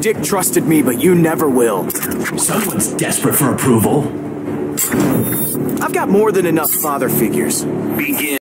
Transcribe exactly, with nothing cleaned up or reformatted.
Dick trusted me, but you never will. Someone's desperate for approval. I've got more than enough father figures. Begin.